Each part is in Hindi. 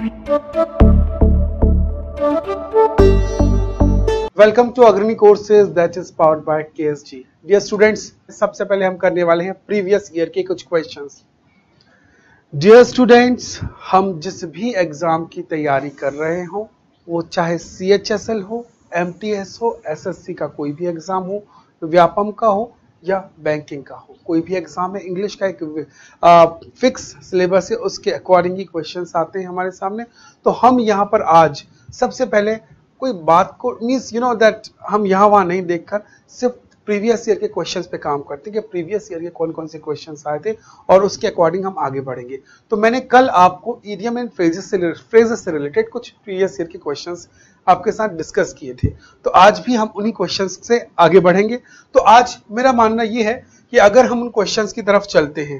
Welcome to Agrani courses that is powered by KSG। Dear students, सबसे पहले हम करने वाले हैं प्रीवियस ईयर के कुछ क्वेश्चंस। डियर स्टूडेंट्स, हम जिस भी एग्जाम की तैयारी कर रहे हो, वो चाहे CHSL हो, MTS हो, SSC का कोई भी एग्जाम हो, व्यापम का हो या बैंकिंग का हो, कोई भी एग्जाम है, इंग्लिश का एक फिक्स सिलेबस है, उसके अकॉर्डिंग ही क्वेश्चंस आते हैं हमारे सामने। तो हम यहाँ पर आज सबसे पहले कोई बात को मीन्स दैट हम यहाँ वहां नहीं देखकर सिर्फ प्रीवियस ईयर के क्वेश्चंस पे काम करते हैं कि प्रीवियस ईयर के कौन कौन से क्वेश्चंस आए थे और उसके अकॉर्डिंग हम आगे बढ़ेंगे। तो मैंने कल आपको इडियम एंड फ्रेजेस से रिलेटेड कुछ प्रीवियस ईयर के क्वेश्चंस आपके साथ डिस्कस किए थे, तो आज भी हम उन्हीं क्वेश्चंस से आगे बढ़ेंगे। तो आज मेरा मानना यह है कि अगर हम उन क्वेश्चंस की तरफ चलते हैं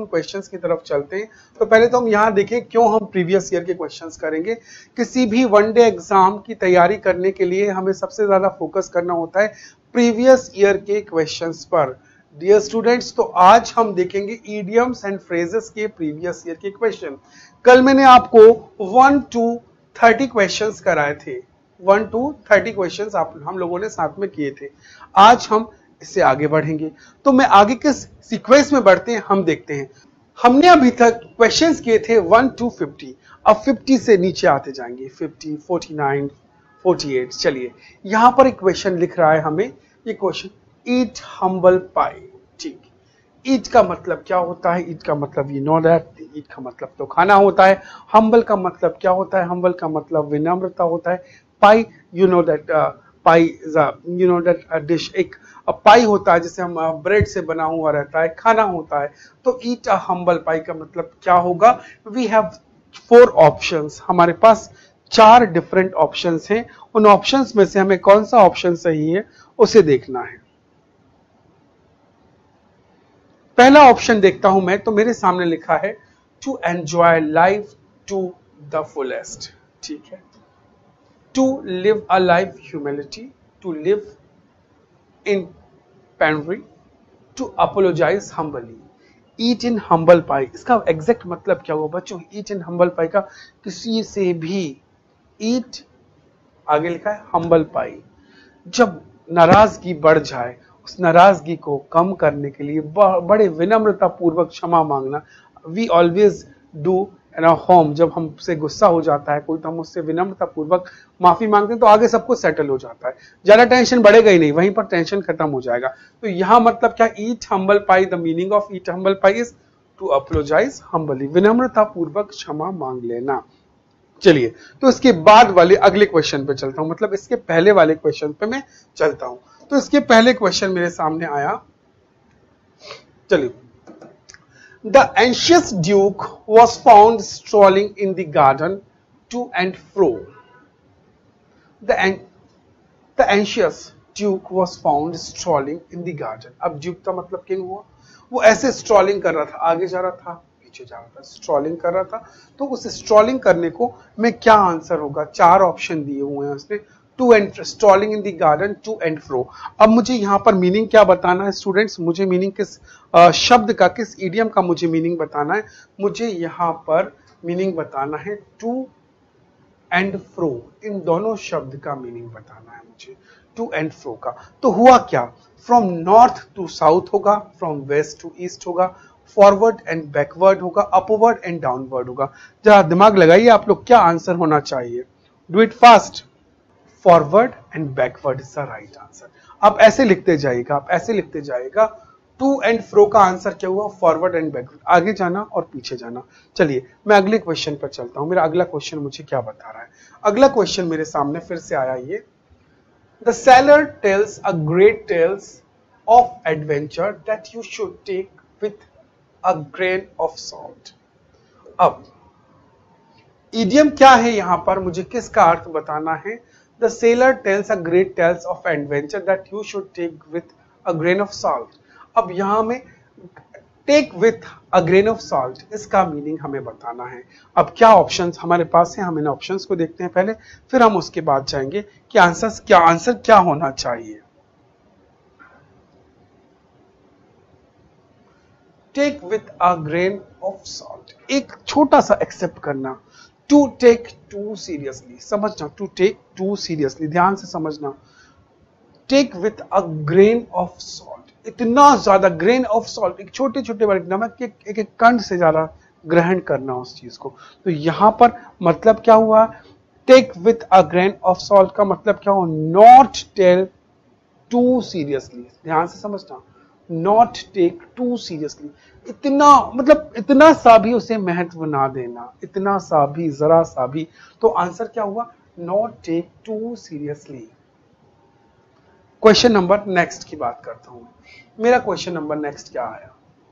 तो पहले तो हम यहाँ देखें क्यों हम प्रीवियस ईयर के क्वेश्चंस करेंगे। किसी भी वनडे एग्जाम की तैयारी करने के लिए हमें सबसे ज्यादा फोकस करना होता है प्रीवियस ईयर के क्वेश्चंस पर। डियर स्टूडेंट्स, तो आज हम देखेंगे इडियम्स एंड फ्रेजेस के प्रीवियस ईयर के क्वेश्चन। कल मैंने आपको 1 to 30 क्वेश्चंस कराए थे, 1 to 30 क्वेश्चंस हम लोगों ने साथ में किए थे। आज हम इससे आगे बढ़ेंगे। तो मैं आगे किस सीक्वेंस में बढ़ते हैं हम देखते हैं। हमने अभी तक क्वेश्चंस किए थे 1 to 50, अब 50 से नीचे आते जाएंगे, 50, 49, 48। चलिए, यहां पर एक क्वेश्चन लिख रहा है हमें, ये क्वेश्चन, ईट हम्बल पाई। ठीक, ईट का मतलब क्या होता है? ईट का मतलब यू नो दैट, ईट का मतलब तो खाना होता है। हम्बल का मतलब क्या होता है? हम्बल का मतलब विनम्रता होता है। Pie, you know that, pie is a dish, एक पाई होता है जिसे हम ब्रेड से बना हुआ रहता है, खाना होता है। तो ईट अ हम्बल पाई का मतलब क्या होगा? वी हैव 4 ऑप्शंस, हमारे पास 4 डिफरेंट ऑप्शंस हैं। उन ऑप्शंस में से हमें कौन सा ऑप्शन सही है उसे देखना है। पहला ऑप्शन देखता हूं मैं, तो मेरे सामने लिखा है to enjoy life to the fullest. ठीक है, to live a life humility, to live in penury, to apologise humbly, eat in humble pie. इसका एग्जैक्ट मतलब क्या हुआ बच्चों? ईट इन हम्बल पाई का किसी से भी, ईट आगे लिखा है हम्बल पाई। जब नाराजगी बढ़ जाए, उस नाराजगी को कम करने के लिए बड़े विनम्रता पूर्वक क्षमा मांगना। We always do in our home. जब हमसे गुस्सा हो जाता है कोई, तो हम उससे विनम्रता पूर्वक माफी मांगते हैं, तो आगे सब कुछ सेटल हो जाता है, ज्यादा टेंशन बढ़ेगा ही नहीं, वहीं पर टेंशन खत्म हो जाएगा। तो यहां मतलब क्या? Eat humble pie, the meaning of eat humble pie is to apologise humbly, विनम्रता पूर्वक क्षमा मांग लेना। चलिए, तो इसके बाद वाले अगले क्वेश्चन पे चलता हूं, मतलब इसके पहले वाले क्वेश्चन पे मैं चलता हूं। तो इसके पहले क्वेश्चन मेरे सामने आया, चलिए, the anxious duke was found strolling in the garden to and fro. The anxious duke was found strolling in the garden. अब ड्यूक का मतलब किंग हुआ, वो ऐसे स्ट्रॉलिंग कर रहा था, आगे जा रहा था, पीछे जा रहा था, स्ट्रॉलिंग कर रहा था। तो उस स्ट्रॉलिंग करने को मैं क्या आंसर होगा? 4 ऑप्शन दिए हुए हैं उसने, to and strolling in the garden, to and fro. अब मुझे यहाँ पर मीनिंग क्या बताना है स्टूडेंट्स? मुझे मीनिंग किस शब्द का, किस इडियम का मुझे मीनिंग बताना है? मुझे यहाँ पर मीनिंग बताना है टू एंड फ्रो, इन दोनों शब्द का मीनिंग बताना है मुझे, टू एंड फ्रो का। तो हुआ क्या? फ्रॉम नॉर्थ टू साउथ होगा, फ्रॉम वेस्ट टू ईस्ट होगा, फॉरवर्ड एंड बैकवर्ड होगा, अपवर्ड एंड डाउनवर्ड होगा। जरा दिमाग लगाइए आप लोग, क्या आंसर होना चाहिए? Do it fast. Forward and backward is the right answer. आप ऐसे लिखते जाइएगा, आप ऐसे लिखते जाइएगा। टू एंड फ्रो का आंसर क्या हुआ? फॉरवर्ड एंड बैकवर्ड, आगे जाना और पीछे जाना। चलिए, मैं अगले क्वेश्चन पर चलता हूं। मेरा अगला क्वेश्चन मुझे क्या बता रहा है? अगला क्वेश्चन मेरे सामने फिर से आया, ये, the sailor tells a great tales of adventure that you should take with a grain of salt. अब इडियम क्या है यहां पर? मुझे किसका अर्थ बताना है? The sailor tells a great tales of adventure that you should take with a grain of salt. अब यहां में take with a grain of salt, इसका मीनिंग हमें बताना है। अब क्या ऑप्शंस हमारे पास है? हम इन ऑप्शंस को देखते हैं पहले, फिर हम उसके बाद जाएंगे कि आंसर क्या होना चाहिए। Take with a grain of salt, एक छोटा सा एक्सेप्ट करना, टू टेक टू सीरियसली, समझना, टू टेक टू सीरियसली, ध्यान से समझना। Take with a grain of salt, इतना ज्यादा ग्रेन ऑफ सॉल्ट, एक छोटे छोटे बारीक नमक के एक एक कण से ज्यादा ग्रहण करना उस चीज को। तो यहां पर मतलब क्या हुआ, take with a grain of salt का मतलब क्या हुआ, नॉट टेल टू सीरियसली, ध्यान से समझना, नॉट टेक टू सीरियसली, इतना मतलब इतना सा भी उसे महत्व ना देना, इतना सा भी, जरा सा भी। तो आंसर क्या हुआ, not take too seriously. Question number next की बात करता हूं। मेरा क्वेश्चन नंबर नेक्स्ट क्या आया,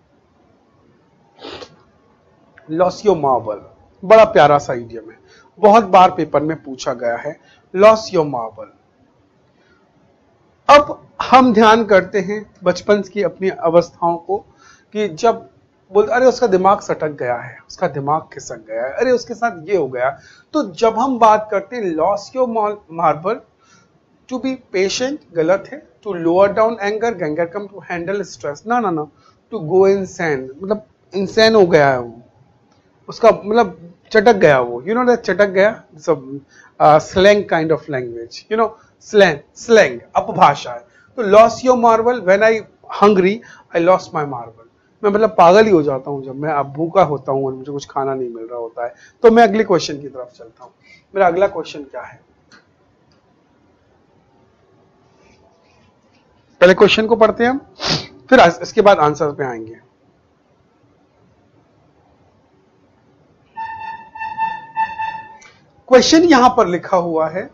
लॉस योर मार्बल, बड़ा प्यारा सा इडियम है, बहुत बार पेपर में पूछा गया है, लॉस योर मार्बल। अब हम ध्यान करते हैं बचपन की अपनी अवस्थाओं को, कि जब बोल अरे उसका दिमाग सटक गया है, उसका दिमाग खिसक गया है, अरे उसके साथ ये हो गया। तो जब हम बात करते हैं lose your marble, to be patient गलत है, to lower down anger, anger कम टू हैंडल स्ट्रेस, ना ना ना, टू गो इनसैन, मतलब इंसैन हो गया है वो, उसका मतलब चटक गया वो, यू नो दैट चटक गया, सब slang kind of language, you know, slang अपभाषा है। तो lose your marble, when I hungry I lost my marble, मैं मतलब पागल ही हो जाता हूं जब मैं अब भूखा होता हूं और मुझे कुछ खाना नहीं मिल रहा होता है। तो मैं अगले क्वेश्चन की तरफ चलता हूं। मेरा अगला क्वेश्चन क्या है, पहले क्वेश्चन को पढ़ते हैं हम, फिर इसके बाद आंसर पे आएंगे। क्वेश्चन यहां पर लिखा हुआ है,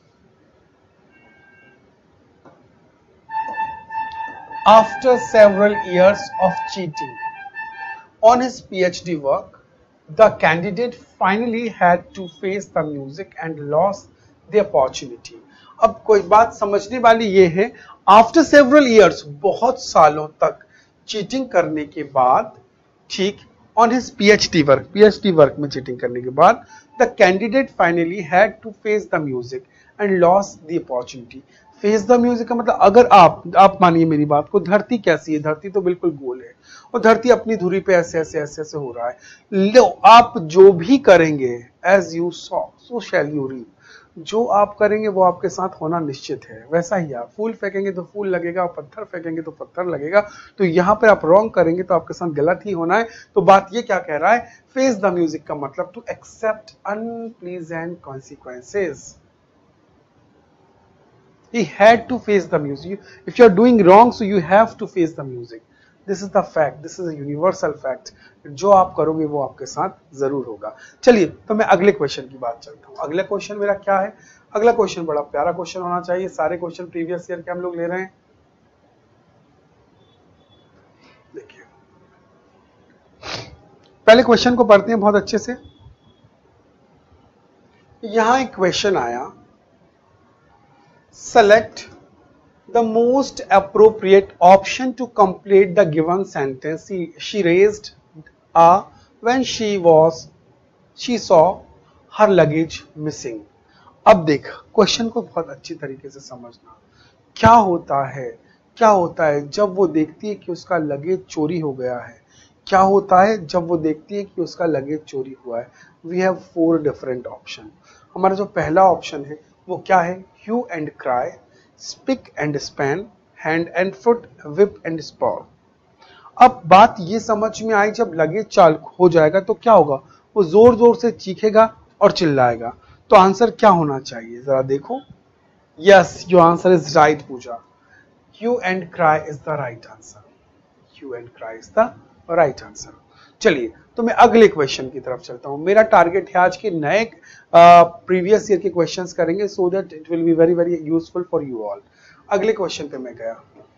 after several years of cheating on his PhD work, the candidate finally had to face the music and lost the opportunity. अब कोई बात समझने वाली ये है, आफ्टर सेवरल ईयर्स, बहुत सालों तक चीटिंग करने के बाद, ठीक, ऑन हिज पीएचडी वर्क में चीटिंग करने के बाद, the candidate finally had to face the music and lost the opportunity. Face the music का मतलब, अगर आप मानिए मेरी बात को, धरती कैसी है, धरती तो बिल्कुल गोल है और धरती अपनी धुरी पे ऐसे ऐसे ऐसे ऐसे हो रहा है, लो आप जो भी करेंगे, as you sow so shall you reap, जो आप करेंगे वो आपके साथ होना निश्चित है। वैसा ही आप फूल फेंकेंगे तो फूल लगेगा, पत्थर फेंकेंगे तो पत्थर लगेगा। तो यहां पर आप रॉन्ग करेंगे तो आपके साथ गलत ही होना है। तो बात ये क्या कह रहा है, फेस द म्यूजिक का मतलब to accept unpleasant consequences. He had to face the music. If you are doing wrong, so you have to face the music. This is the fact. This is a universal fact. जो आप करोगे वो आपके साथ जरूर होगा। चलिए, तो मैं अगले क्वेश्चन की बात चलता हूँ। अगला क्वेश्चन मेरा क्या है, अगला क्वेश्चन बड़ा प्यारा क्वेश्चन होना चाहिए। सारे क्वेश्चन प्रीवियस ईयर के हम लोग ले रहे हैं। देखिए, पहले क्वेश्चन को पढ़ते हैं बहुत अच्छे से। यहां एक क्वेश्चन आया, select the most appropriate option to complete the given sentence. She raised a when she saw her luggage missing. अब देख, क्वेश्चन को बहुत अच्छी तरीके से समझना। क्या होता है जब वो देखती है कि उसका लगेज चोरी हो गया है, क्या होता है जब वो देखती है कि उसका लगेज चोरी हुआ है। We have 4 different option. हमारा जो पहला ऑप्शन है वो क्या है, hue and cry, spick and span, hand and foot, whip and spur। अब बात ये समझ में आई, जब लगेज चाल हो जाएगा तो क्या होगा, वो जोर जोर से चीखेगा और चिल्लाएगा। तो आंसर क्या होना चाहिए, जरा देखो। Yes, your answer is right Pooja, hue and cry is the right answer. hue and cry is the right answer. चलिए, तो मैं अगले क्वेश्चन की तरफ चलता हूं। मेरा टारगेट है आज के नए प्रीवियस ईयर के क्वेश्चंस करेंगे, so that it will be very very useful for you all. अगले क्वेश्चन पे मैं गया,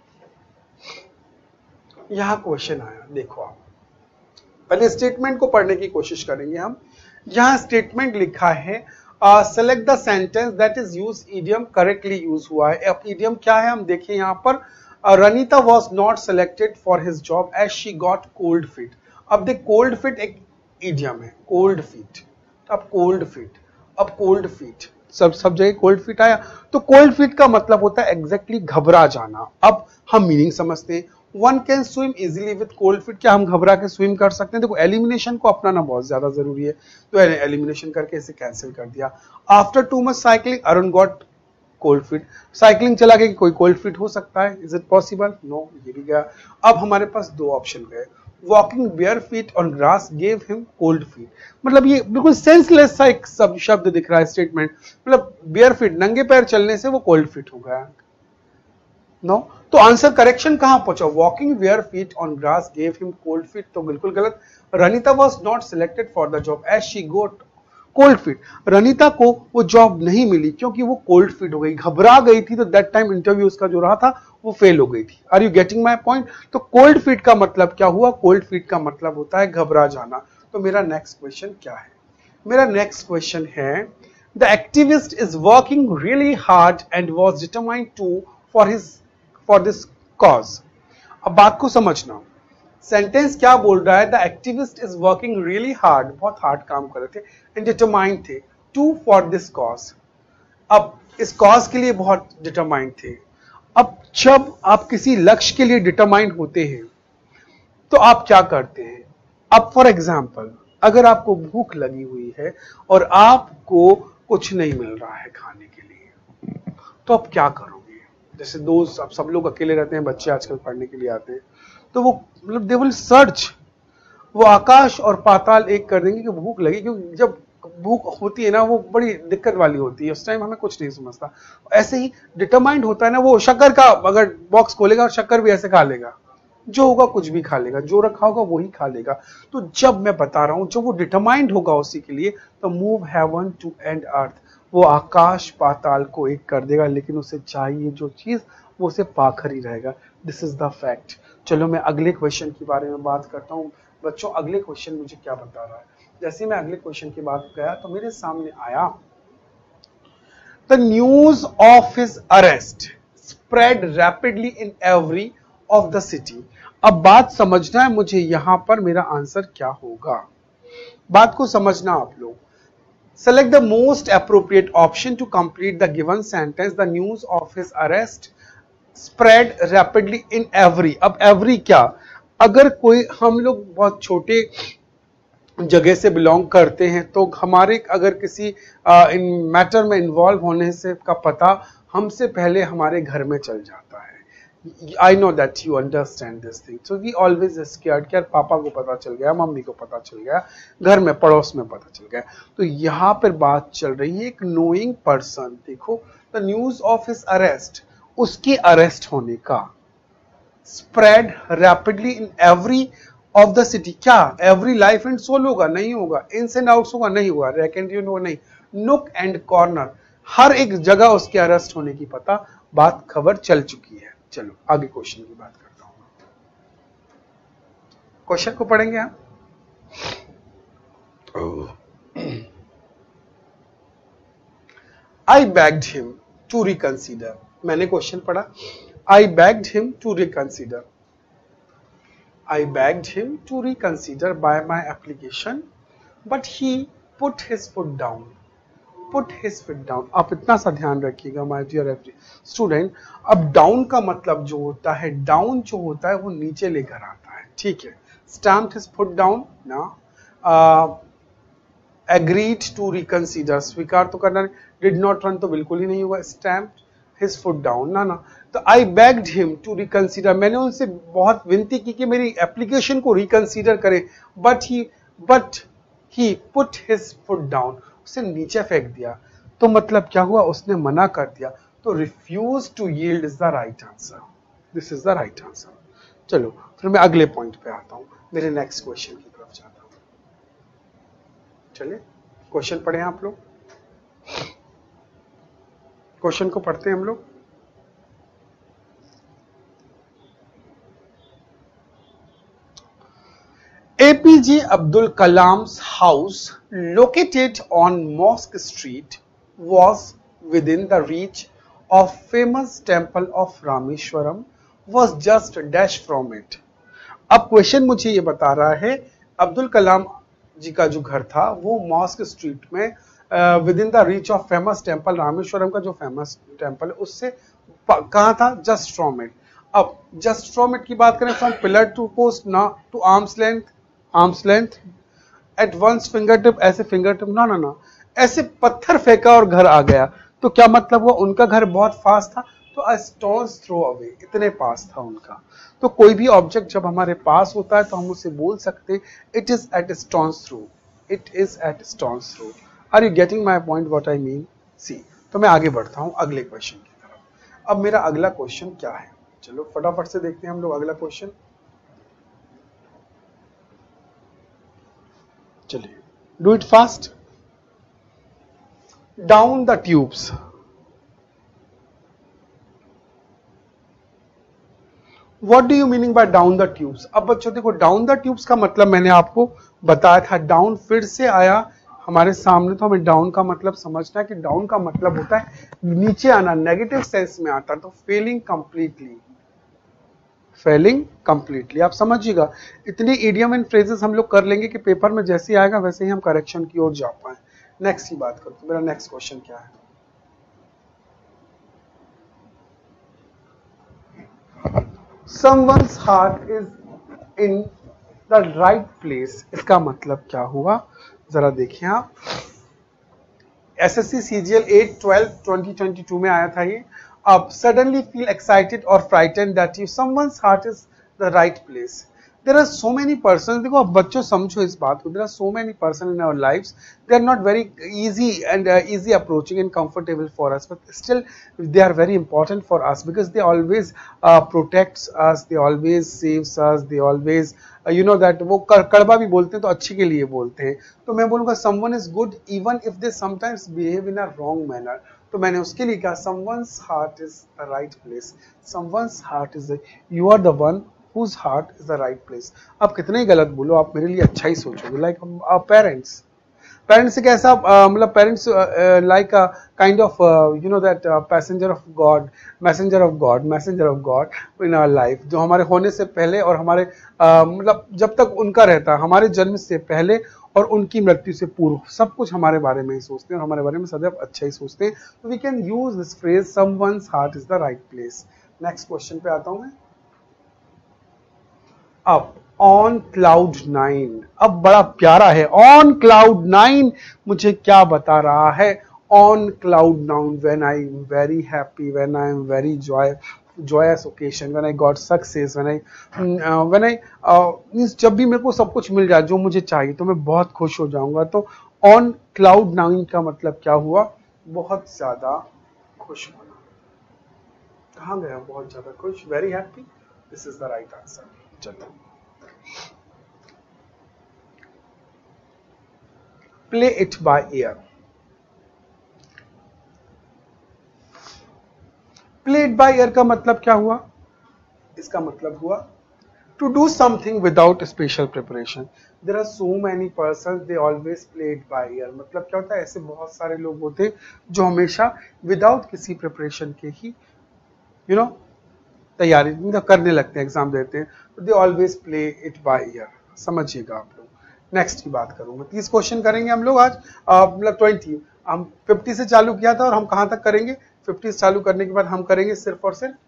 यहां क्वेश्चन आया, देखो आप पहले स्टेटमेंट को पढ़ने की कोशिश करेंगे हम। यहां स्टेटमेंट लिखा है, select the sentence that is use, idiom correctly use हुआ है। अब इडियम क्या है हम देखिए यहां पर, Ranita was not selected for his job as she got cold feet. अब देख, कोल्ड फीट एक इडियम है, कोल्ड फीट, अब कोल्ड फीट सब जगह कोल्ड फीट आया। तो कोल्ड फीट का मतलब होता है एग्जैक्टली घबरा जाना। अब हम मीनिंग समझते हैं, one can swim easily with cold feet, क्या हम घबरा के स्विम कर सकते हैं? देखो एलिमिनेशन को अपनाना बहुत ज्यादा जरूरी है, तो एलिमिनेशन करके इसे कैंसिल कर दिया। After too much cycling Arun got cold feet, cycling चला के कोई कोल्ड फीट हो सकता है? Is it possible? नो, ये भी गया। अब हमारे पास दो ऑप्शन गए, walking bare feet on grass gave him cold feet, मतलब ये बिल्कुल सेंसलेस सा एक शब्द दिख रहा है स्टेटमेंट, मतलब बेयर फीट नंगे पैर चलने से वो कोल्ड फीट हो गया। नो, तो आंसर करेक्शन कहां पहुंचा? Walking bare feet on grass gave him cold feet, तो बिल्कुल गलत। Ranita was not selected for the job as she got cold feet, Ranita को वो जॉब नहीं मिली क्योंकि वो कोल्ड फीट हो गई, घबरा गई थी, तो दैट टाइम इंटरव्यू उसका जो रहा था वो फेल हो गई थी। Are you getting my point? तो कोल्ड फीट का मतलब क्या हुआ? कोल्ड फीट का मतलब होता है घबरा जाना। तो मेरा नेक्स्ट क्वेश्चन क्या है? मेरा नेक्स्ट क्वेश्चन है, the activist is working really hard and was determined to for this cause. अब बात को समझना, सेंटेंस क्या बोल रहा है? The activist is working really hard, बहुत हार्ड काम कर रहे थे, एंड डिटरमाइंड थे, टू फॉर दिस कॉज। अब इस कॉज के लिए बहुत डिटरमाइंड थे। अब जब आप किसी लक्ष्य के लिए डिटरमाइंड होते हैं तो आप क्या करते हैं? अब फॉर एग्जाम्पल, अगर आपको भूख लगी हुई है और आपको कुछ नहीं मिल रहा है खाने के लिए, तो आप क्या करोगे? जैसे दोस्त, अब सब लोग अकेले रहते हैं, बच्चे आजकल पढ़ने के लिए आते हैं, तो वो मतलब दे विल सर्च, वो आकाश और पाताल एक कर देंगे कि भूख लगी, क्योंकि जब भूख होती है ना वो बड़ी दिक्कत वाली होती है, उस टाइम हमें कुछ नहीं समझता। ऐसे ही डिटरमाइंड होता है ना, वो शक्कर का अगर बॉक्स खोलेगा और शक्कर भी ऐसे खा लेगा, जो होगा कुछ भी खा लेगा, जो रखा होगा वही खा लेगा। तो जब मैं बता रहा हूं जब वो डिटरमाइंड होगा उसी के लिए, तो move heaven to and earth, वो आकाश पाताल को एक कर देगा, लेकिन उसे चाहिए जो चीज वो उसे पाकर ही रहेगा। This is the fact. चलो मैं अगले क्वेश्चन के बारे में बात करता हूं। बच्चों अगले क्वेश्चन मुझे क्या बता रहा है? जैसे मैं अगले क्वेश्चन की बात गया तो मेरे सामने आया, the news of his arrest spread rapidly in every of the city. अब बात समझना है मुझे, यहां पर मेरा आंसर क्या होगा, बात को समझना आप लोग। Select the most appropriate option to complete the given sentence. The news of his arrest spread rapidly in every. अब every क्या? अगर कोई, हम लोग बहुत छोटे जगह से बिलोंग करते हैं तो हमारे अगर किसी इन मैटर में इन्वॉल्व होने से का पता हमसे पहले हमारे घर में चल जाता है। I know that you understand this thing. So we always scared कि यार पापा को पता चल गया, मम्मी को पता चल गया, घर में पड़ोस में पता चल गया। तो यहाँ पर बात चल रही है एक नोइंग पर्सन। देखो, the news of his arrest, उसके अरेस्ट होने का, spread rapidly in every of the city. क्या एवरी लाइफ एंड सोल होगा? नहीं होगा। इन्स एंड आउट्स होगा? नहीं होगा। रैक एंड यून होगा? नहीं। नुक एंड कॉर्नर, हर एक जगह उसके अरेस्ट होने की पता, बात खबर चल चुकी है। चलो आगे क्वेश्चन की बात करता हूं। क्वेश्चन को पढ़ेंगे हम। I begged him to reconsider, मैंने क्वेश्चन पढ़ा, I begged him to reconsider, I begged him to reconsider by my application but he put his foot down, put his foot down. आप इतना सा ध्यान रखिएगा माय डियर एवरी स्टूडेंट, अब डाउन का मतलब जो होता है, डाउन जो होता है वो नीचे लेकर आता है, ठीक है। स्टैम्प्ड हिज फुट डाउन ना, एग्रीड टू रिकंसीडर, स्वीकार तो करना, डिड नॉट रन तो बिल्कुल ही नहीं होगा, स्टैम्प्ड हिज फुट डाउन ना। तो I begged him to reconsider, मैंने उनसे बहुत विनती की कि मेरी एप्लीकेशन को रिकंसीडर करें, but he put his foot down, उसे नीचे फेंक दिया। तो मतलब क्या हुआ? उसने मना कर दिया। तो refuse to yield is the right answer, this is the right answer. चलो फिर मैं अगले पॉइंट पे आता हूं, मेरे नेक्स्ट क्वेश्चन की तरफ जाता हूं। चलिए क्वेश्चन पढ़े आप लोग, क्वेश्चन को पढ़ते हैं हम लोग। APJ Abdul Kalam's house, located on Mosque Street, was within the reach of famous temple of Rameshwaram, was just a dash from it. अब क्वेश्चन मुझे ये बता रहा है, अब्दुल कलाम जी का जो घर था वो मॉस्क स्ट्रीट में within the reach of famous temple, Rameswaram का जो फेमस टेम्पल है उससे कहाँ था? Just from it. अब जस्ट फ्रॉम इट की बात करें, फ्रॉम पिलर टू पोस्ट ना to arms length at one's finger tip, ऐसे फिंगर टिप ना ना ना, ऐसे पत्थर फेंका और घर आ गया। तो क्या मतलब हुआ, उनका घर बहुत फास्ट था, तो अ स्टोन्स थ्रो अवे, इतने पास था उनका। तो कोई भी ऑब्जेक्ट जब हमारे पास होता है तो हम उसे बोल सकते हैं it is at stone's throw, it is at stone's throw. Are you getting my point what I mean? See, तो मैं आगे बढ़ता हूं अगले क्वेश्चन की तरफ। अब मेरा अगला क्वेश्चन क्या है, चलो फटाफट से देखते हैं हम लोग अगला क्वेश्चन। चलिए, do it fast. Down the tubes, what do you meaning by down the tubes? अब बच्चों देखो, डाउन द ट्यूब्स का मतलब मैंने आपको बताया था, डाउन फिर से आया हमारे सामने, तो हमें डाउन का मतलब समझना है कि डाउन का मतलब होता है नीचे आना, नेगेटिव सेंस में आता है, तो फेलिंग कंप्लीटली, फेलिंग कंप्लीटली। आप समझिएगा, इतने इडियम एंड फ्रेजेस हम लोग कर लेंगे कि पेपर में जैसे ही आएगा वैसे ही हम करेक्शन की ओर जा पाए। नेक्स्ट की बात करो, तो मेरा नेक्स्ट क्वेश्चन क्या है? someone's heart is in the right place, इसका मतलब क्या हुआ, जरा देखिए आप। एसएससी सीजीएल 8 12 2022 में आया था ये। अब सडनली फील एक्साइटेड और frightened that you someone's heart is the right place. There are so many person, देखो अब बच्चों समझो इस बात को, there are so many person in our lives, they are not very easy and easy approaching and comfortable for us, but still they are very important for us because they always protects us, they always saves us, they always you know that, वो कड़वा भी बोलते हैं तो अच्छे के लिए बोलते हैं। तो मैं बोलूंगा someone is good even if they sometimes behave in a wrong manner, तो मैंने उसके लिए कहा someone's heart is the right place, someone's heart is the, you are the one whose heart is the right place। आप कितने ही गलत बोलो, आप मेरे लिए अच्छा ही सोचोगे। लाइक पेरेंट्स, पेरेंट्स एक ऐसा मतलब parents like kind of you know that passenger of God, messenger of God in our life, जो हमारे होने से पहले और हमारे मतलब जब तक उनका रहता है, हमारे जन्म से पहले और उनकी मृत्यु से पूर्व, सब कुछ हमारे बारे में ही सोचते हैं और हमारे बारे में सदैव अच्छा ही सोचते हैं। तो we can use this phrase someone's heart is the right place. Next question पे आता हूं मैं। अब ऑन क्लाउड 9, अब बड़ा प्यारा है, ऑन क्लाउड 9 मुझे क्या बता रहा है? On cloud 9 when I am very happy, when I am very joyous occasion, when I got success, when I means जब भी मेरे को सब कुछ मिल जाए जो मुझे चाहिए तो मैं बहुत खुश हो जाऊंगा। तो ऑन क्लाउड 9 का मतलब क्या हुआ? बहुत ज्यादा खुश होना। कहाँ गया बहुत ज्यादा खुश? Very happy, this is the right answer. चलो, play it by ear, play it by ear का मतलब क्या हुआ? इसका मतलब हुआ to do something without special preparation. There are so many person they always play it by ear, मतलब क्या होता है, ऐसे बहुत सारे लोग होते हैं जो हमेशा विदाउट किसी प्रिपरेशन के ही यू नो तैयारी करने लगते हैं, एग्जाम देते हैं, तो they always play it by ear. समझिएगा आप लोग। नेक्स्ट की बात करूंगा, 30 क्वेश्चन करेंगे हम लोग आज, मतलब 20, हम 50 से चालू किया था और हम कहां तक करेंगे? 50 से चालू करने के बाद हम करेंगे सिर्फ और सिर्फ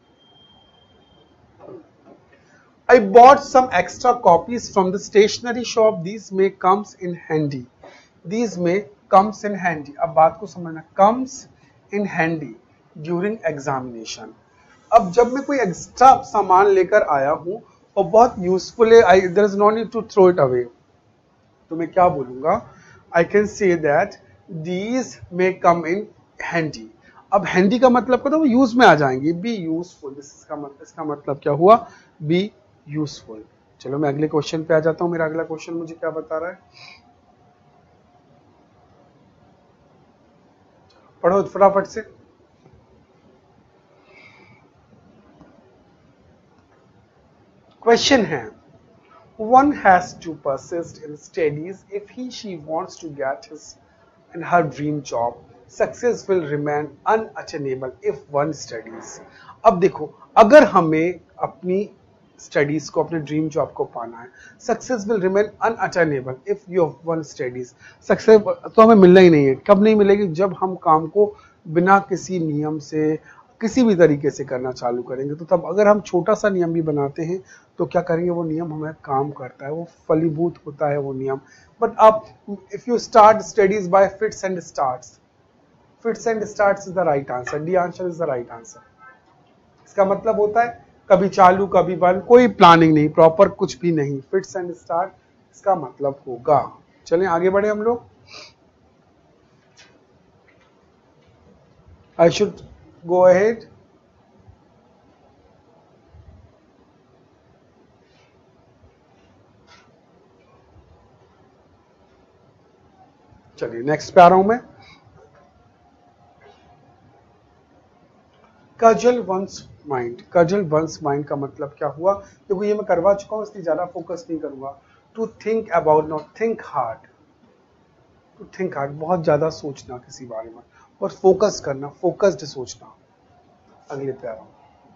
I bought some extra copies from the stationery shop, these may comes in handy, these may comes in handy। अब बात को समझना, comes in handy during examination। अब जब मैं कोई एक्स्ट्रा सामान लेकर आया हूं और बहुत यूजफुल है, there is no need to throw it away, तो मैं क्या बोलूंगा? I can say that these may come in handy. अब हैंडी का मतलब क्या था? वो यूज में आ जाएंगे, बी यूजफुल, इसका मतलब क्या हुआ? Be useful. चलो मैं अगले क्वेश्चन पे आ जाता हूं। मेरा अगला क्वेश्चन मुझे क्या बता रहा है, पढ़ो फटाफट से। क्वेश्चन है, one has to persist in studies if she wants to get his and her dream job, success will remain unattainable if one studies। अब देखो, अगर हमें अपनी स्टडीज को, अपने ड्रीम जॉब को पाना है, success will remain unattainable if you won studies. Success तो हमें मिलना ही नहीं है। कब नहीं मिलेगी? जब हम काम को बिना किसी नियम से, किसी भी तरीके से करना चालू करेंगे, तो तब अगर हम छोटा सा नियम भी बनाते हैं तो क्या करेंगे, वो नियम हमें काम करता है, वो फलीभूत होता है वो नियम। बट आप if you start studies by fits and starts, fits and starts is the right answer, the answer is the right answer. इसका मतलब होता है कभी चालू कभी बंद, कोई प्लानिंग नहीं, प्रॉपर कुछ भी नहीं, फिट्स एंड स्टार्ट इसका मतलब होगा। चलें आगे बढ़े हम लोग। I should go ahead. चलिए नेक्स्ट पे आ रहा हूं मैं। Cudgel one's mind, cudgel one's mind का मतलब क्या हुआ, देखो ये मैं करवा चुका हूं इसलिए ज्यादा फोकस नहीं करूंगा। To think about, not think hard, to think hard, बहुत ज्यादा सोचना किसी बारे में, और फोकस करना, फोकस्ड सोचना। अगले पे आ रहा हूं।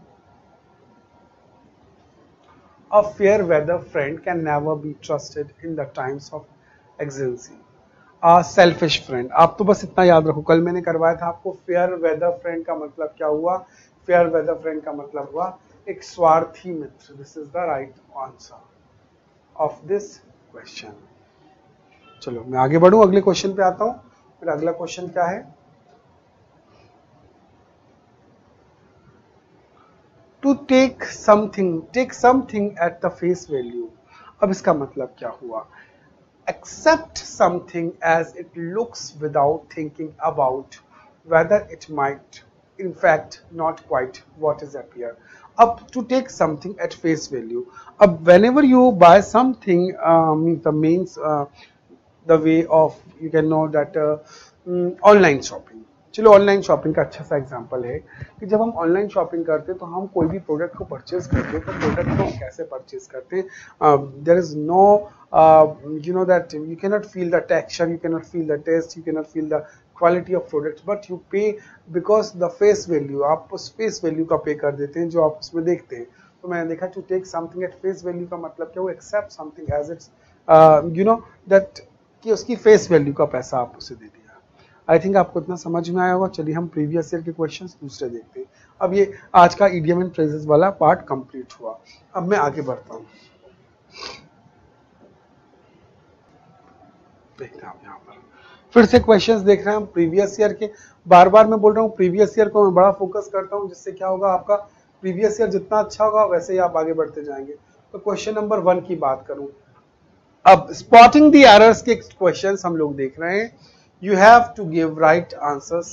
A fair weather friend can never be trusted in the times of exigency. A selfish friend, आप तो बस इतना याद रखो, कल मैंने करवाया था आपको फेयर वेदर फ्रेंड का मतलब क्या हुआ, फेयर वेदर फ्रेंड का मतलब हुआ एक स्वार्थी मित्र। This is the right answer of this question. चलो मैं आगे बढ़ूं, अगले क्वेश्चन पे आता हूं। मेरा अगला क्वेश्चन क्या है, to take something at the face value. अब इसका मतलब क्या हुआ, accept something as it looks without thinking about whether it might in fact not quite what is appear. Up to take something at face value. Whenever you buy something, the means the way of you can know that online shopping. चलो ऑनलाइन शॉपिंग का अच्छा सा एग्जांपल है कि जब हम ऑनलाइन शॉपिंग करते हैं तो हम कोई भी प्रोडक्ट को परचेज करते हैं, तो प्रोडक्ट को हम कैसे परचेज करते हैं, there is no you know that you cannot feel the texture, you cannot feel the taste, you cannot feel the quality of products, but you pay because the face value, आप उस face value का पे कर देते हैं जो आप उसमें देखते हैं। तो मैंने देखा to take something at face value का मतलब क्या, वो accept something as its you know that कि उसकी फेस वैल्यू का पैसा आप उसे दे दिया। आई थिंक आपको इतना समझ में आया होगा। चलिए हम प्रीवियस ईयर के क्वेश्चंस दूसरे देखते हैं। अब ये आज का इडियम एंड फ्रेजेस वाला पार्ट कंप्लीट हुआ, अब मैं आगे बढ़ता हूँ। देखते हैं आप यहाँ पर फिर से क्वेश्चंस देख रहे हैं हम प्रीवियस ईयर के। बार बार मैं बोल रहा हूँ प्रीवियस ईयर को मैं बड़ा फोकस करता हूँ, जिससे क्या होगा, आपका प्रीवियस ईयर जितना अच्छा होगा वैसे ही आप आगे बढ़ते जाएंगे। तो क्वेश्चन नंबर 1 की बात करूं, अब स्पॉटिंग द एरर्स के क्वेश्चंस हम लोग देख रहे हैं। You have to give right answers.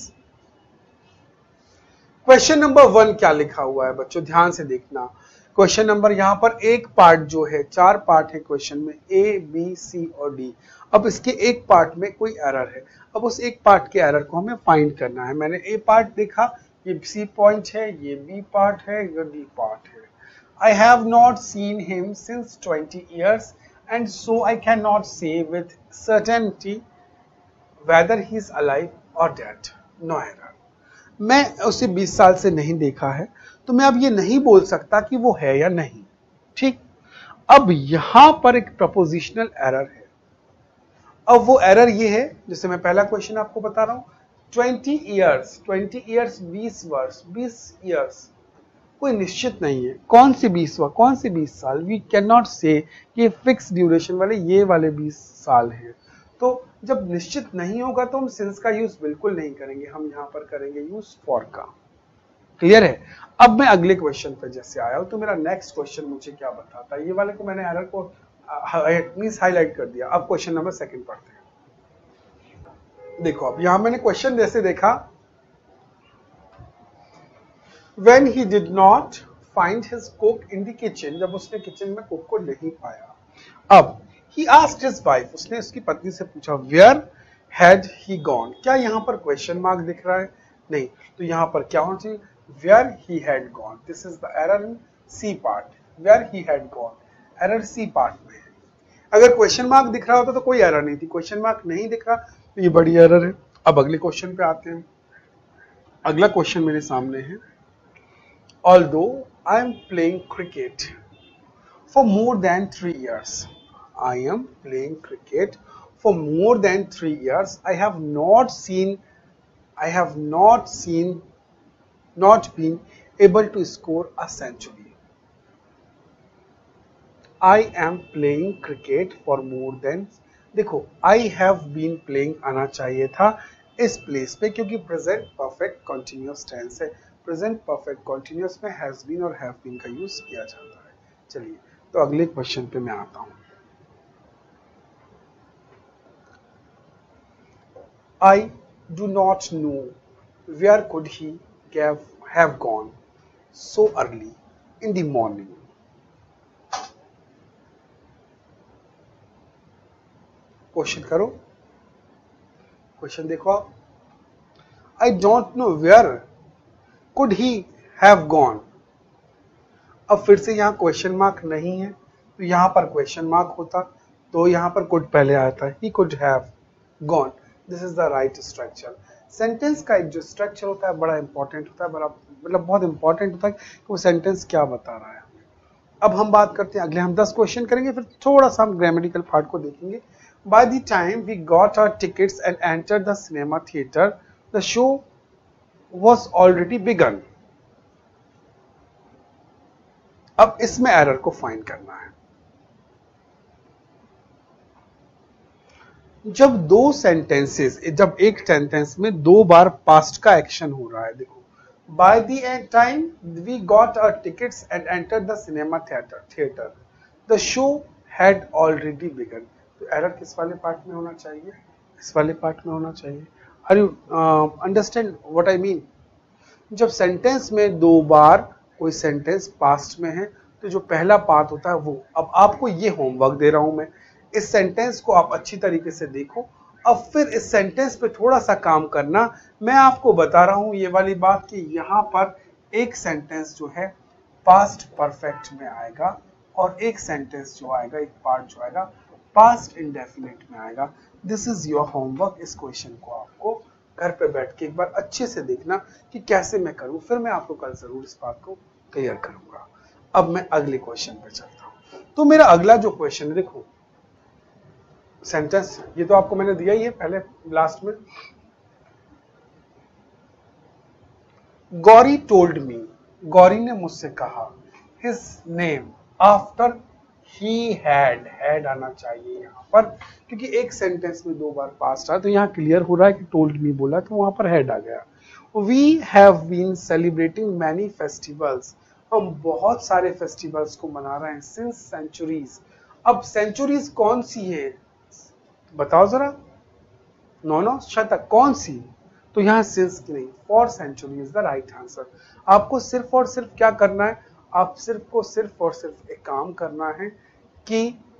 Question number 1 क्या लिखा हुआ है बच्चों, ध्यान से देखना। क्वेश्चन नंबर यहाँ पर एक पार्ट जो है, 4 पार्ट है क्वेश्चन में, ए बी सी और डी। अब इसके एक पार्ट में कोई एरर है, अब उस एक पार्ट के एरर को हमें फाइंड करना है। मैंने ए पार्ट देखा, ये सी पॉइंट है, ये बी पार्ट है, ये डी पार्ट है। I have not seen him since 20 years and so I cannot say with certainty whether he is alive or dead. No error. मैं उसे 20 साल से नहीं देखा है, तो मैं अब ये नहीं बोल सकता कि वो है या नहीं। ठीक, अब यहां पर एक प्रपोजिशनल एरर है। अब वो एरर ये है, जैसे मैं पहला क्वेश्चन आपको बता रहा हूं, 20 ईयर्स 20 वर्ष 20 ईयर्स, कोई निश्चित नहीं है कौन से 20 साल। वी कैन नॉट से कि फिक्स ड्यूरेशन वाले ये वाले 20 साल हैं। तो जब निश्चित नहीं होगा तो हम सिंस का यूज बिल्कुल नहीं करेंगे, हम यहां पर करेंगे यूज फॉर का। क्लियर है। अब मैं अगले क्वेश्चन पर जैसे आया हूं, तो मेरा नेक्स्ट क्वेश्चन मुझे क्या बताता है, ये वाले को मैंने एरर को मींस हाईलाइट कर दिया। अब क्वेश्चन नंबर 2 पढ़ते हैं। देखो अब यहां मैंने क्वेश्चन जैसे देखा, when he did not find his cook in the kitchen, जब उसने किचन में कुक को नहीं पाया। अब he asked his wife, उसने उसकी पत्नी से पूछा where had he gone। क्या यहाँ पर क्वेश्चन मार्क दिख रहा है? नहीं, तो यहाँ पर क्या होना चाहिए, where he had gone। This is the error in C part, where he had gone, error C part में है। अगर क्वेश्चन मार्क दिख रहा होता तो कोई एरर नहीं थी, क्वेश्चन मार्क नहीं दिख रहा तो ये बड़ी एरर है। अब अगले क्वेश्चन पे आते हैं। अगला क्वेश्चन मेरे सामने है, although I am playing cricket for more than 3 years, I am playing cricket for more than 3 years, I have not seen not been able to score a century. I am playing cricket for more than, देखो I have been playing आना चाहिए था इस प्लेस पे, क्योंकि प्रेजेंट परफेक्ट कंटिन्यूअस टेंस है। प्रेजेंट परफेक्ट कंटिन्यूअस में हैज बीन और हैव बीन का यूज किया जाता है। चलिए तो अगले क्वेश्चन पे मैं आता हूं। I do not know where could he have gone so early in the morning. Question करो, क्वेश्चन देखो आप। I don't know where could he have gone. अब फिर से यहाँ क्वेश्चन मार्क नहीं है, तो यहाँ पर क्वेश्चन मार्क होता तो यहाँ पर कुड पहले आता है। He could have gone. This is the right structure. Sentence का एक जो स्ट्रक्चर होता है बड़ा इंपॉर्टेंट होता है, बड़ा मतलब बहुत इंपॉर्टेंट होता है कि वो सेंटेंस क्या बता रहा है। अब हम बात करते हैं अगले, हम 10 क्वेश्चन करेंगे, फिर थोड़ा सा हम ग्रामेटिकल पार्ट को देखेंगे। By the time we got our tickets and entered the cinema theater, the show was already begun. अब इसमें एरर को फाइंड करना है। जब दो सेंटेंसेस, जब एक सेंटेंस में दो बार पास्ट का एक्शन हो रहा है, देखो by the time we got our tickets and entered the cinema theatre the show had already begun. तो एरर किस वाले पार्ट में होना चाहिए? इस वाले पार्ट में होना चाहिए। Are you understand what I mean? जब सेंटेंस में दो बार कोई सेंटेंस पास्ट में है तो जो पहला पार्ट होता है वो, अब आपको ये होमवर्क दे रहा हूं मैं, इस सेंटेंस को आप अच्छी तरीके से देखो, अब फिर इस सेंटेंस पे थोड़ा सा काम करना। मैं आपको बता रहा हूं ये वाली बात कि यहां पर एक सेंटेंस जो है पास्ट परफेक्ट में आएगा और एक सेंटेंस जो आएगा, एक पार्ट जो आएगा पास्ट इंडेफिनिट में आएगा। This is your homework. इस क्वेश्चन को आपको घर पे बैठ के एक बार अच्छे से देखना कि कैसे मैं करूं, फिर मैं आपको कल जरूर इस बात को क्लियर करूंगा। अब मैं अगले क्वेश्चन पे चलता हूं। तो मेरा अगला जो क्वेश्चन है, देखो सेंटेंस ये तो आपको मैंने दिया ही है पहले लास्ट में। गौरी टोल्ड मी, गौरी ने मुझसे कहा, his name after he had आना चाहिए यहाँ पर, क्योंकि एक सेंटेंस में दो बार पास्ट आ, तो यहाँ क्लियर हो रहा है कि टोल्ड मी बोला तो वहां पर हैड आ गया। We have been celebrating many festivals, हम बहुत सारे फेस्टिवल्स को मना रहे हैं सिंस सेंचुरीज। अब सेंचुरीज कौन सी है बताओ जरा, नो शतक कौन सी? तो यहां सिंस की नहीं, for century is the right answer. आपको सिर्फ और सिर्फ क्या करना है, आप सिर्फ और सिर्फ एक काम करना है कि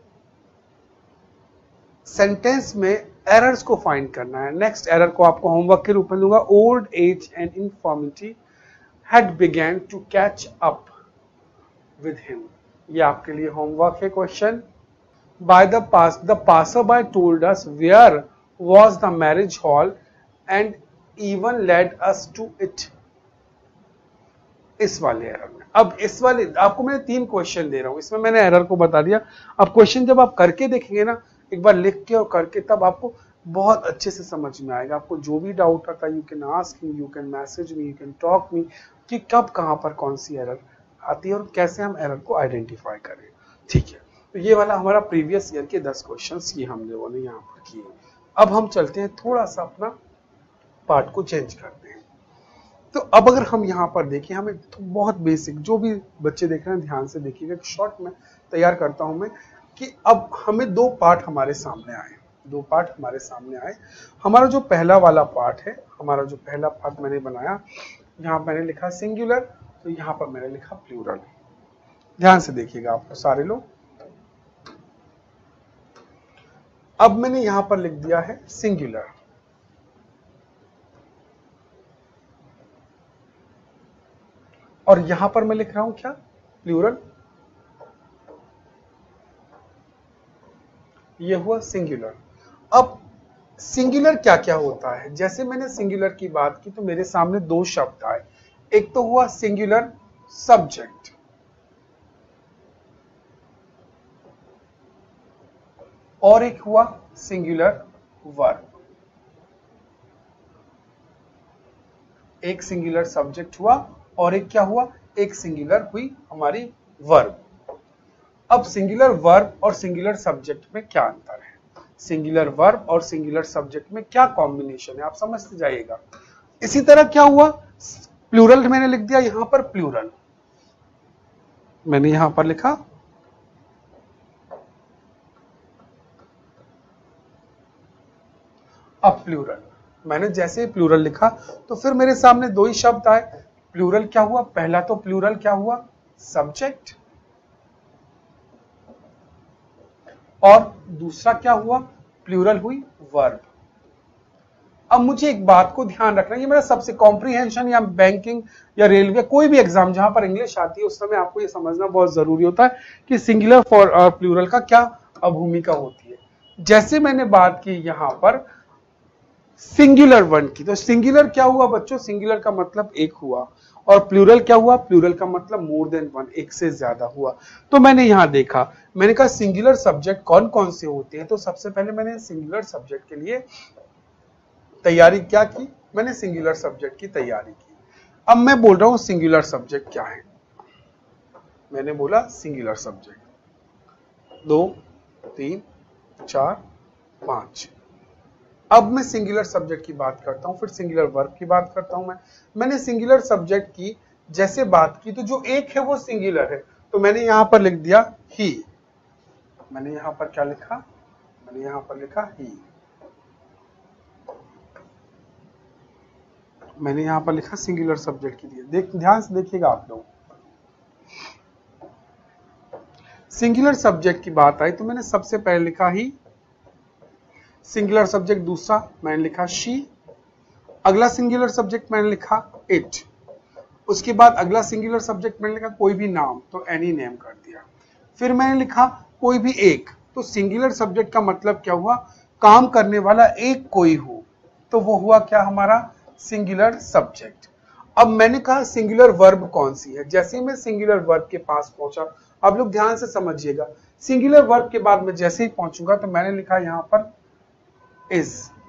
सेंटेंस में एरर्स को फाइंड करना है। नेक्स्ट एरर को आपको होमवर्क के रूप में दूंगा। Old age and infirmity had begun to catch up with him, ये आपके लिए होमवर्क है question. By the passerby told us where was the marriage hall and even led us to it. इस वाले एरर में, अब इस वाले आपको मैंने 3 क्वेश्चन दे रहा हूं, इसमें मैंने एरर को बता दिया। अब क्वेश्चन जब आप करके देखेंगे ना, एक बार लिख के और करके, तब आपको बहुत अच्छे से समझ में आएगा। आपको जो भी डाउट आता है, you can ask me, you can message me, you can talk me, कि कब कहां पर कौन सी एरर आती है और कैसे हम एरर को आइडेंटिफाई करें। ठीक है, तो ये वाला हमारा प्रीवियस ईयर के 10 क्वेश्चंस ये हम लोगों ने यहाँ पर किए। अब हम चलते हैं थोड़ा सा अपना पार्ट को चेंज करते हैं। तो अब अगर हम यहाँ पर देखें, हमें तो बहुत बेसिक, जो भी बच्चे देख रहे हैं ध्यान से देखिएगा, शॉर्ट में तैयार करता हूं मैं, कि अब हमें दो पार्ट हमारे सामने आए, दो पार्ट हमारे सामने आए। हमारा जो पहला वाला पार्ट है, हमारा जो पहला पार्ट मैंने बनाया, यहाँ मैंने लिखा सिंगुलर, तो यहाँ पर मैंने लिखा प्लूरल। ध्यान से देखिएगा आपको सारे लोग। अब मैंने यहां पर लिख दिया है सिंगुलर, और यहां पर मैं लिख रहा हूं क्या, प्लूरल। ये हुआ सिंगुलर। अब सिंगुलर क्या क्या होता है, जैसे मैंने सिंगुलर की बात की तो मेरे सामने दो शब्द आए, एक तो हुआ सिंगुलर सब्जेक्ट और एक हुआ सिंगुलर वर्ब। एक सिंगुलर सब्जेक्ट हुआ और एक क्या हुआ, एक सिंगुलर हुई हमारी वर्ब। अब सिंगुलर वर्ब और सिंगुलर सब्जेक्ट में क्या अंतर है, सिंगुलर वर्ब और सिंगुलर सब्जेक्ट में क्या कॉम्बिनेशन है, आप समझते जाइएगा। इसी तरह क्या हुआ, प्लूरल मैंने लिख दिया यहां पर, प्लूरल मैंने यहां पर लिखा, अब प्लूरल मैंने जैसे ही प्लूरल लिखा तो फिर मेरे सामने दो ही शब्द आए। प्लूरल क्या हुआ, पहला तो प्लूरल क्या हुआ, सब्जेक्ट, और दूसरा क्या हुआ, प्लूरल हुई वर्ब। अब मुझे एक बात को ध्यान रखना, ये मेरा सबसे कॉम्प्रिहेंशन या बैंकिंग या रेलवे कोई भी एग्जाम जहां पर इंग्लिश आती है उस समय आपको ये समझना बहुत जरूरी होता है कि सिंगुलर और प्लूरल का क्या भूमिका होती है। जैसे मैंने बात की यहां पर सिंगुलर वन की, तो सिंगुलर क्या हुआ बच्चों, सिंगुलर का मतलब एक हुआ, और प्लूरल क्या हुआ, प्लूरल का मतलब मोर देन वन, एक से ज्यादा हुआ। तो मैंने यहां देखा, मैंने कहा सिंगुलर सब्जेक्ट कौन कौन से होते हैं, तो सबसे पहले मैंने सिंगुलर सब्जेक्ट के लिए तैयारी क्या की, मैंने सिंगुलर सब्जेक्ट की तैयारी की। अब मैं बोल रहा हूं सिंगुलर सब्जेक्ट क्या है, मैंने बोला सिंगुलर सब्जेक्ट 2 3 4 5। अब मैं सिंगुलर सब्जेक्ट की बात करता हूं, फिर सिंगुलर वर्ब की बात करता हूं। मैंने सिंगुलर सब्जेक्ट की जैसे बात की तो जो एक है वो सिंगुलर है, तो मैंने यहां पर लिख दिया ही। मैंने यहां पर क्या लिखा, मैंने यहां पर लिखा ही। मैंने यहां पर लिखा सिंगुलर सब्जेक्ट के लिए, ध्यान से देखिएगा आप लोग। सिंगुलर सब्जेक्ट की बात आई तो मैंने सबसे पहले लिखा ही, सिंगुलर सब्जेक्ट दूसरा मैंने लिखा शी, अगला सिंगुलर सब्जेक्ट मैंने लिखा इट, उसके बाद अगला सिंगुलर सब्जेक्ट मैंने लिखा कोई भी नाम, तो एनी नेम कर दिया। फिर मैंने लिखा कोई भी एक, तो सिंगुलर सब्जेक्ट का मतलब क्या हुआ, काम करने वाला एक कोई हो, तो वो हुआ क्या हमारा सिंगुलर सब्जेक्ट। अब मैंने कहा सिंगुलर वर्ब कौन सी है, जैसे ही मैं सिंगुलर वर्ब के पास पहुंचा, आप लोग ध्यान से समझिएगा, सिंगुलर वर्ब के बाद में जैसे ही पहुंचूंगा तो मैंने लिखा यहां पर इज,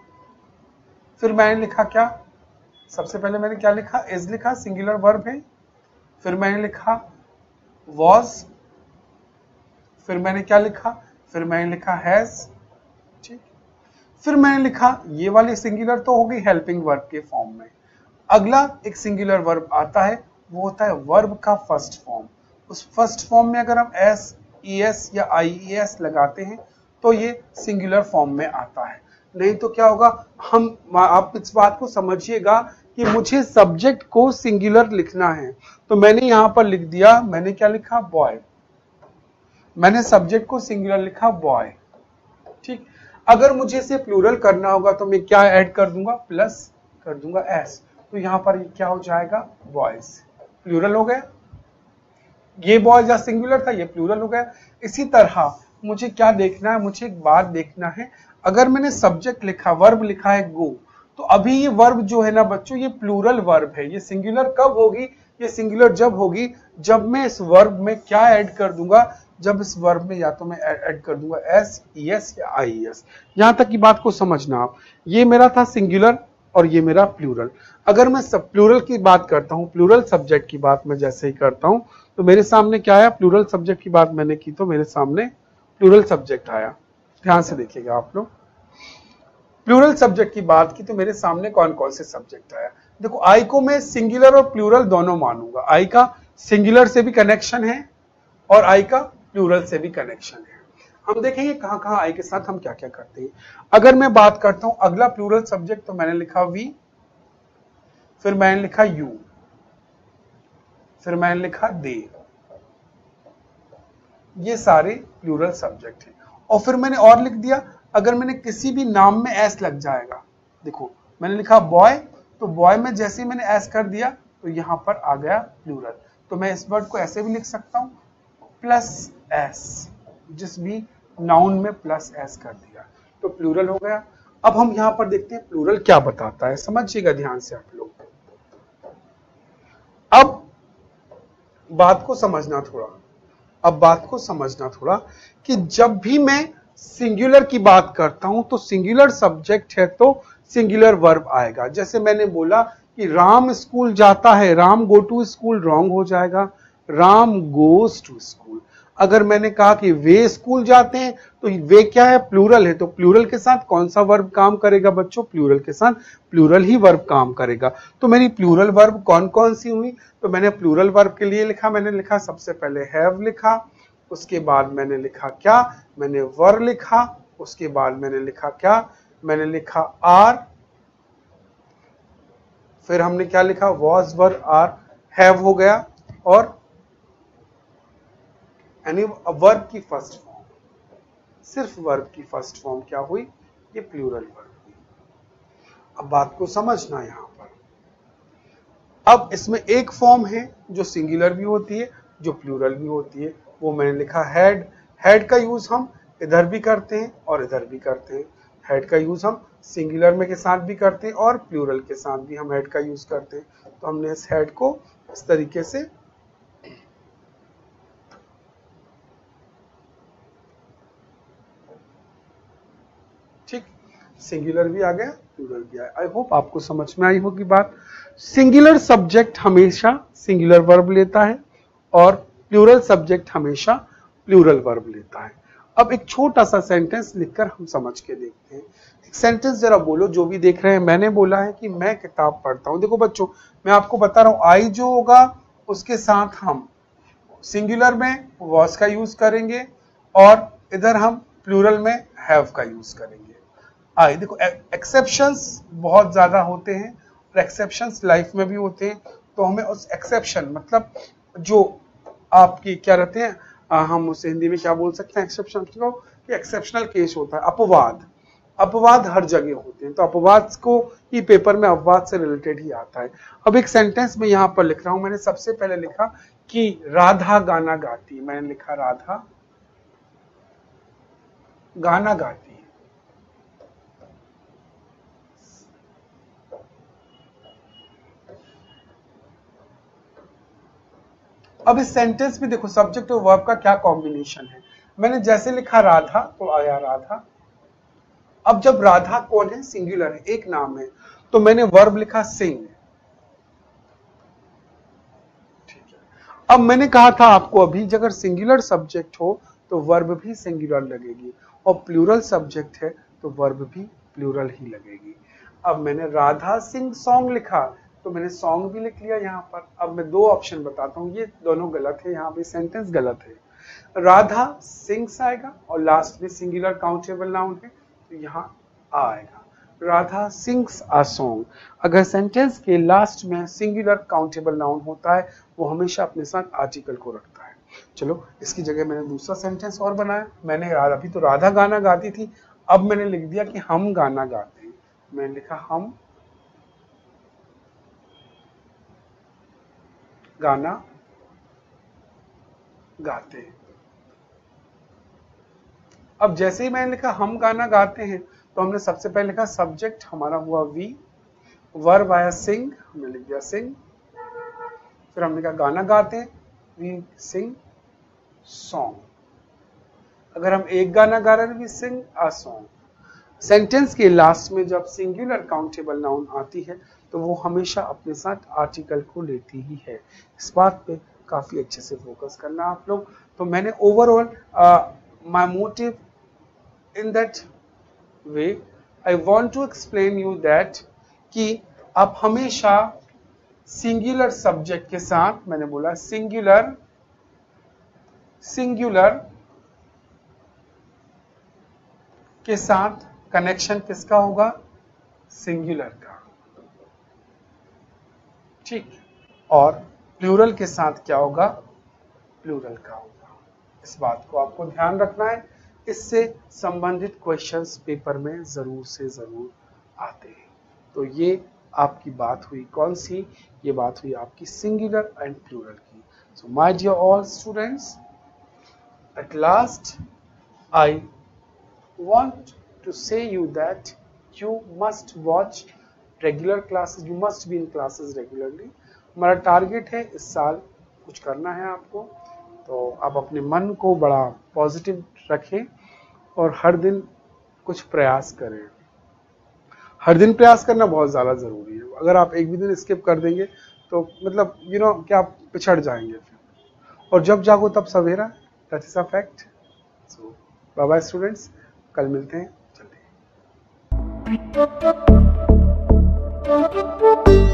फिर मैंने लिखा क्या, सबसे पहले मैंने क्या लिखा, इज लिखा, सिंगुलर वर्ब है। फिर मैंने लिखा वॉज, फिर मैंने क्या लिखा, फिर मैंने लिखा हैज, ठीक। फिर मैंने लिखा ये वाली सिंगुलर तो हो गई हेल्पिंग वर्ब के फॉर्म में। अगला एक सिंगुलर वर्ब आता है, वो होता है वर्ब का फर्स्ट फॉर्म। उस फर्स्ट फॉर्म में अगर हम एस, ई एस या आई ई एस लगाते हैं तो ये सिंगुलर फॉर्म में आता है। नहीं तो क्या होगा, आप इस बात को समझिएगा कि मुझे सब्जेक्ट को सिंगुलर लिखना है, तो मैंने यहां पर लिख दिया, मैंने क्या लिखा, बॉय। मैंने सब्जेक्ट को सिंगुलर लिखा बॉय, ठीक। अगर मुझे इसे प्लूरल करना होगा तो मैं क्या ऐड कर दूंगा, प्लस कर दूंगा एस, तो यहां पर ये क्या हो जाएगा, बॉयज। प्लूरल हो गया, ये बॉयज या सिंगुलर था, ये प्लूरल हो गया। इसी तरह मुझे क्या देखना है, मुझे एक बात देखना है, अगर मैंने सब्जेक्ट लिखा, वर्ब लिखा है गो, तो अभी ये वर्ब जो है ना बच्चों, ये प्लूरल वर्ब है। ये सिंगुलर कब होगी, ये सिंगुलर जब होगी जब मैं इस वर्ब में क्या ऐड कर दूंगा, जब इस वर्ब में या तो मैं ऐड कर दूंगा एस, ई एस या आई एस। यहां तक की बात को समझना आप। ये मेरा था सिंगुलर और ये मेरा प्लूरल। अगर मैं सब प्लूरल की बात करता हूं, प्लूरल सब्जेक्ट की बात मैं जैसे ही करता हूं तो मेरे सामने क्या आया, प्लूरल सब्जेक्ट की बात मैंने की तो मेरे सामने प्लूरल सब्जेक्ट आया। ध्यान से देखिएगा आप लोग, प्लूरल सब्जेक्ट की बात की तो मेरे सामने कौन कौन से सब्जेक्ट आया। देखो आई को मैं सिंगुलर और प्लूरल दोनों मानूंगा, आई का सिंगुलर से भी कनेक्शन है और आई का प्लूरल से भी कनेक्शन है। हम देखेंगे कहां कहां आई के साथ हम क्या क्या करते हैं। अगर मैं बात करता हूं अगला प्लूरल सब्जेक्ट, तो मैंने लिखा वी, फिर मैंने लिखा यू, फिर मैंने लिखा दे, ये सारे प्लूरल सब्जेक्ट हैं। और फिर मैंने और लिख दिया, अगर मैंने किसी भी नाम में एस लग जाएगा, देखो मैंने लिखा बॉय, तो बॉय में जैसे ही मैंने एस कर दिया तो यहां पर आ गया प्लूरल। तो मैं इस वर्ड को ऐसे भी लिख सकता हूं, प्लस एस, जिस भी नाउन में प्लस एस कर दिया तो प्लूरल हो गया। अब हम यहां पर देखते हैं प्लूरल क्या बताता है, समझिएगा ध्यान से आप लोग। अब बात को समझना थोड़ा, अब बात को समझना थोड़ा कि जब भी मैं सिंगुलर की बात करता हूं तो सिंगुलर सब्जेक्ट है तो सिंगुलर वर्ब आएगा। जैसे मैंने बोला कि राम स्कूल जाता है, Ram go to school wrong हो जाएगा, राम गोज टू स्कूल। अगर मैंने कहा कि वे स्कूल जाते हैं तो वे क्या है, प्लूरल है, तो प्लूरल के साथ कौन सा वर्ब काम करेगा बच्चों, प्लूरल के साथ प्लूरल ही वर्ब काम करेगा। तो मेरी प्लूरल वर्ब कौन कौन सी हुई, तो मैंने प्लूरल वर्ब के लिए लिखा, मैंने लिखा सबसे पहले हैव लिखा, उसके बाद मैंने लिखा क्या, मैंने वर लिखा, उसके बाद मैंने लिखा क्या, मैंने लिखा आर, फिर हमने क्या लिखा, वॉज वर आर, हैव हो गया, और यानी वर्ब की फर्स्ट फॉर्म, सिर्फ वर्ब की फर्स्ट फॉर्म क्या हुई, ये प्लूरल वर्ब हुई। अब बात को समझना यहां पर, अब इसमें एक फॉर्म है जो सिंगुलर भी होती है, जो प्लूरल भी होती है, वो मैंने लिखा हैड। हैड का यूज हम इधर भी करते हैं और इधर भी करते हैं। हैड का यूज हम सिंगुलर में के साथ भी करते हैं और प्लूरल के साथ भी हम हैड का यूज करते हैं। तो हमने इस हैड को इस तरीके से ठीक, सिंगुलर भी आ गया, प्लूरल भी आया। आई होप आपको समझ में आई होगी बात। सिंगुलर सब्जेक्ट हमेशा सिंगुलर वर्ब लेता है और प्लूरल सब्जेक्ट हमेशा प्लूरल वर्ब लेता है। अब एक छोटा सा सेंटेंस लिखकर हम समझ के देखते हैं। एक सेंटेंस जरा बोलो, जो भी देख रहे हैं। मैंने बोला है कि मैं किताब पढ़ता हूं। देखो बच्चों, मैं आपको बता रहा हूं, आई जो होगा उसके साथ हम सिंगुलर में वॉज का यूज करेंगे और इधर हम प्लूरल में हैव का यूज करेंगे। आई देखो, एक्सेप्शंस बहुत ज्यादा होते हैं और एक्सेप्शंस लाइफ में भी होते हैं, तो हमें उस एक्सेप्शन मतलब जो आपकी क्या रहते हैं, हम उसे हिंदी में क्या बोल सकते हैं, एक्सेप्शन को, कि एक्सेप्शनल केस होता है, अपवाद। अपवाद हर जगह होते हैं, तो अपवाद को ही पेपर में अपवाद से रिलेटेड ही आता है। अब एक सेंटेंस में यहां पर लिख रहा हूं, मैंने सबसे पहले लिखा कि राधा गाना गाती, मैंने लिखा राधा गाना गाती है। अब इस सेंटेंस में देखो सब्जेक्ट और वर्ब का क्या कॉम्बिनेशन है। मैंने जैसे लिखा राधा तो आया राधा। अब जब राधा कौन है, सिंगुलर है, एक नाम है, तो मैंने वर्ब लिखा सिंग। ठीक है, अब मैंने कहा था आपको अभी, अगर सिंगुलर सब्जेक्ट हो तो वर्ब भी सिंगुलर लगेगी और प्लूरल सब्जेक्ट है तो वर्ब भी प्लूरल ही लगेगी। अब मैंने राधा सिंग सॉन्ग लिखा तो मैंने सॉन्ग भी लिख लिया यहाँ पर। अब मैं दो ऑप्शन बताता हूँ, ये दोनों गलत है, यहाँ पे सेंटेंस गलत है। राधा सिंग्स आएगा और लास्ट में सिंगुलर काउंटेबल नाउन है तो यहाँ आएगा राधा सिंग्स अ सॉन्ग। अगर सेंटेंस के लास्ट में सिंगुलर काउंटेबल नाउन होता है वो हमेशा अपने साथ आर्टिकल को रखता है। चलो, इसकी जगह मैंने दूसरा सेंटेंस और बनाया। मैंने अभी तो राधा गाना गाती थी, अब मैंने लिख दिया कि हम गाना गाते हैं। मैंने लिखा हम गाना गाते हैं। अब जैसे ही मैंने लिखा हम गाना गाते हैं तो हमने सबसे पहले लिखा सब्जेक्ट हमारा हुआ वी, वर्ब आया सिंग, हमने लिख दिया सिंग, फिर हमने कहा गाना गाते हैं, वी सिंग सॉन्ग। अगर हम एक गाना गा रहे हैं we sing a song. Sentence के लास्ट में जब सिंगुलर काउंटेबल नाउन आती है तो वो हमेशा अपने साथ आर्टिकल को लेती ही है। इस बात पे काफी अच्छे से फोकस करना आप लोग। तो मैंने overall my motive in that way I want to explain you that कि आप हमेशा सिंगुलर सब्जेक्ट के साथ, मैंने बोला सिंगुलर के साथ कनेक्शन किसका होगा, सिंगुलर का, ठीक, और प्लूरल के साथ क्या होगा, प्लूरल का होगा। इस बात को आपको ध्यान रखना है, इससे संबंधित क्वेश्चंस पेपर में जरूर से जरूर आते हैं। तो ये आपकी बात हुई कौन सी, ये बात हुई आपकी सिंगुलर एंड प्लूरल की। So my dear all students, at last I want to say you that you must watch regular classes, you must be in classes regularly। हमारा टारगेट है इस साल कुछ करना है आपको, तो आप अपने मन को बड़ा पॉजिटिव रखें और हर दिन कुछ प्रयास करें। हर दिन प्रयास करना बहुत ज़्यादा ज़रूरी है। अगर आप एक भी दिन स्किप कर देंगे तो मतलब क्या आप पिछड़ जाएंगे फिर। और जब जागो तब सवेरा, that is a fact. So bye bye students, कल मिलते हैं जल्दी।